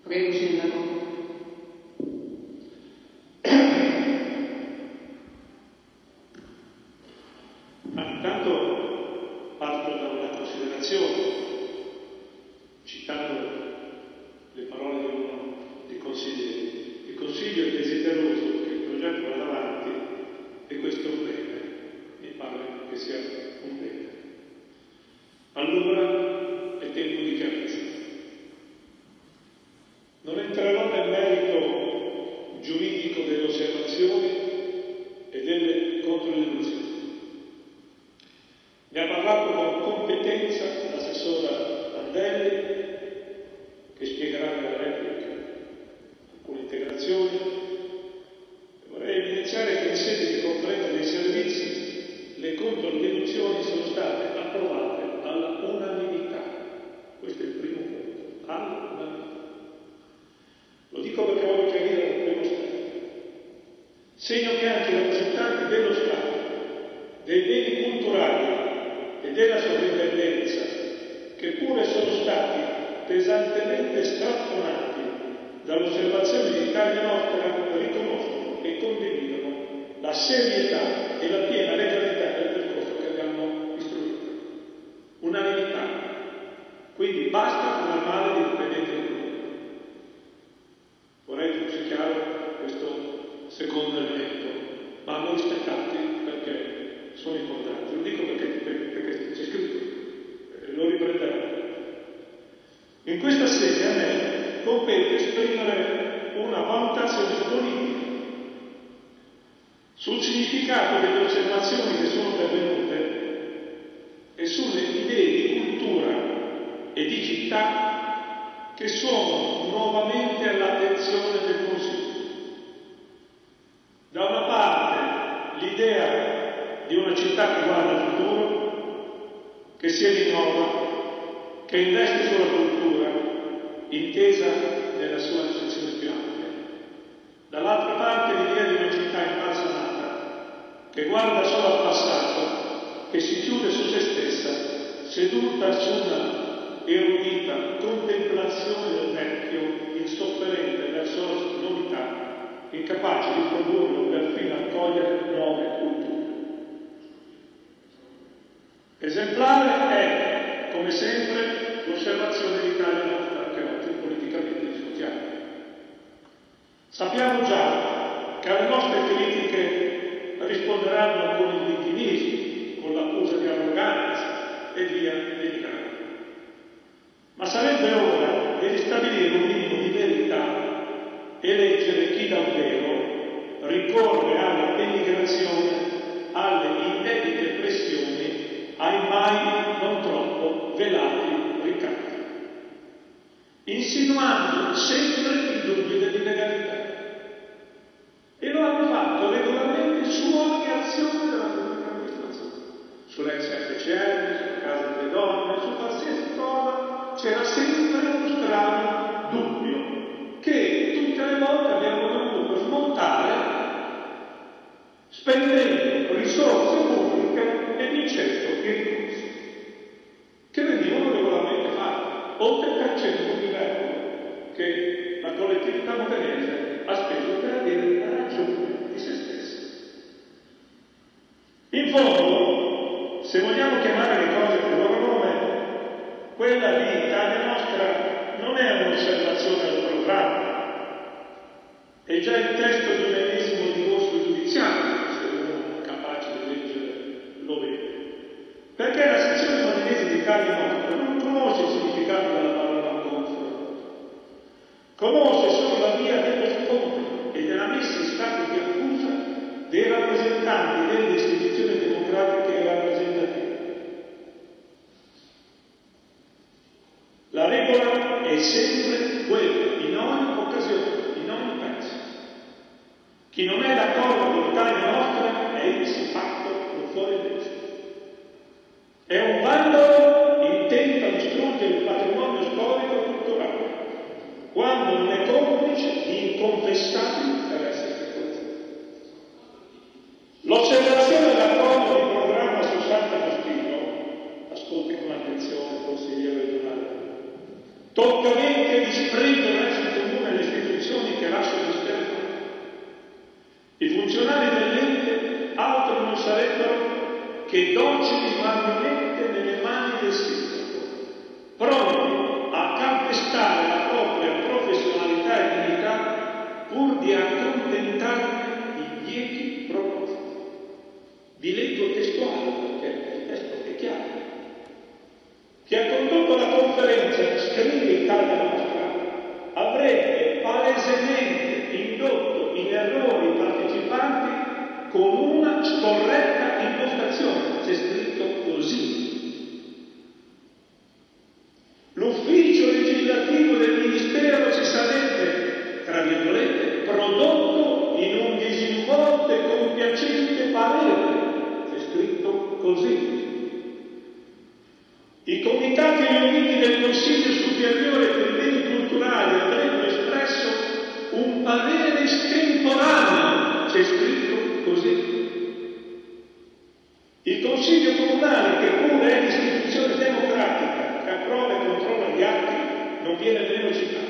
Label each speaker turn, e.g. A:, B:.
A: Prego, Sindaco.
B: Intanto parto da una considerazione, citando le parole di uno dei consiglieri. Il Consiglio è desideroso che il progetto vada avanti e questo è un bene, mi pare che sia un bene. Allora è tempo di chiarezza. Non entrerò nel merito giuridico delle osservazioni e delle controdeduzioni. Ne ha parlato con competenza l'assessora Andelli, che spiegherà nella replica alcune integrazioni. Vorrei evidenziare che in sede di conferenza dei servizi le controdeduzioni sono state approvate all'unanimità. Questo è il primo punto, all'unanimità. Lo dico perché voglio chiarire un primo step. Segno che anche i rappresentanti dello Stato, dei beni culturali e della sovrintendenza, che pure sono stati pesantemente strattonati dall'osservazione di Italia Nostra, riconoscono e condividono la serietà e la piena legalità del percorso che abbiamo istruito. Unanimità. Quindi basta con il male di dipendenti del governo. Vorrei che fosse chiaro questo secondo elemento, ma non rispettati perché sono importanti. Lo dico perché c'è scritto, lo riprenderò. In questa sede a me compete esprimere una valutazione politica sul significato delle osservazioni che sono pervenute e sulle idee di cultura e di città che sono nuovamente all'attenzione del Consiglio. Da una parte l'idea di una città che guarda al futuro, che si rinnova, che investe sulla cultura, intesa nella sua accezione più ampia. Dall'altra parte l'idea di una città imbalsamata, che guarda solo al passato, che si chiude su se stessa, seduta su una erudita contemplazione del vecchio, insofferente verso la novità, incapace di produrre o perfino accogliere nuove culture. Esemplare è, come sempre, l'osservazione di Italia Nostra che oggi politicamente discutiamo. Sappiamo già che alle nostre critiche risponderanno con il vittimismo, con l'accusa di arroganza e via dedicando. Ma sarebbe ora di ristabilire un minimo di verità e leggere chi davvero ricorre alla denigrazione, alle indebite pressioni, ai mai non troppo velati ricatti, insinuando sempre il dubbio dell'illegalità. E lo hanno fatto regolarmente su ogni azione della pubblica amministrazione, sull'ex FCM, sulla casa delle donne, su qualsiasi cosa c'era sempre uno strano dubbio che tutte le volte abbiamo dovuto smontare spendendo risorse pubbliche e vincendo i ricorsi, che venivano regolarmente fatti, oltre il 300 di euro che la collettività modenese ha speso per avere ragione di se stessa. In fondo, se vogliamo chiamare le cose per loro nome, quella di Italia Nostra non è un'osservazione al programma, è già il testo di un ennesimo ricorso giudiziario, se uno capace di leggere lo vede. Perché la sezione modenese di Italia Nostra non conosce il significato della parola confronto, conosce solo la via dello scontro e della messa in stato di accusa dei rappresentanti delle istituzioni democratiche e rappresentative. La regola è sempre quella, in ogni occasione, in ogni caso. Chi non è d'accordo con l'Italia Nostra è il fatto non fuori legge. È un vandalo intento a distruggere il patrimonio storico e culturale, quando non è complice di inconfessabili interessi speculazioni. L'osservazione dell'accordo di programma su Sant'Agostino, ascolti con attenzione, consigliere regionale, tocca ben che disprendo verso che docili vanno nelle mani del sindaco, pronti a calpestare la propria professionalità e dignità pur di accontentarne i biechi propositi. Vi leggo testuale perché il testo è chiaro. Chi ha condotto la conferenza, scrive Italia Nostra, avrebbe palesemente indotto in errori i partecipanti con una scorretta impostazione. C'è scritto così. L'ufficio legislativo del Ministero si sarebbe, tra virgolette, prodotto in un disinvolto e compiacente parere. C'è scritto così. I comitati riuniti del Consiglio Superiore per i Beni Culturali avrebbero espresso un parere estemporaneo, c'è scritto così. Il Consiglio Comunale, che pure è l'istituzione democratica che approva e controlla gli atti, non viene nemmeno citato.